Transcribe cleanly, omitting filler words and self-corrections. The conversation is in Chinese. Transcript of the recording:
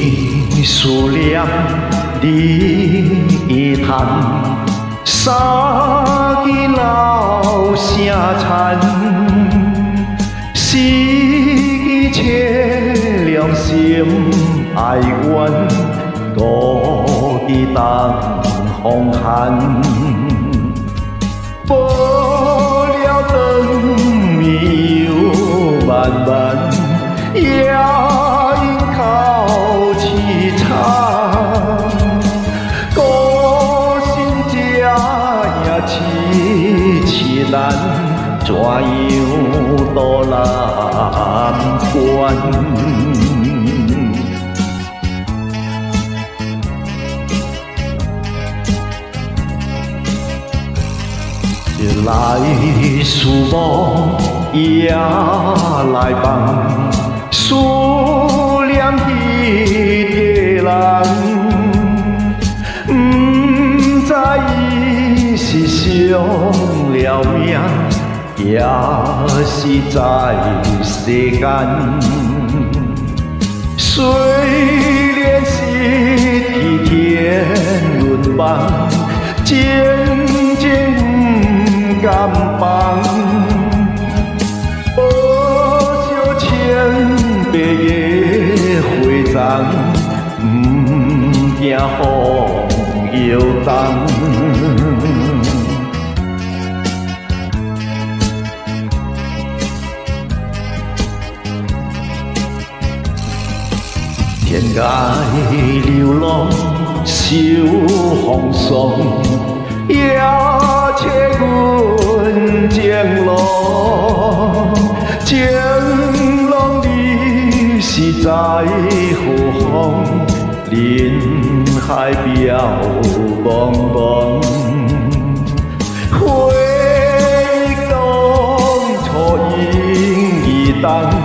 思念你一叹，三更老声残，四季切良心哀怨，五季当风寒。无了长眠又漫漫，夜莺哭凄惨，孤身只也凄难，怎样渡难关？来思慕也来放，思念彼个人，不知伊是伤了命，也是在世间。虽然是天天轮梦，静静不甘放，无小千百个花丛，不惊风摇动。天涯流浪受风霜，也切阮情路，情路你是在何方？人海渺茫茫，回忆当初因义重。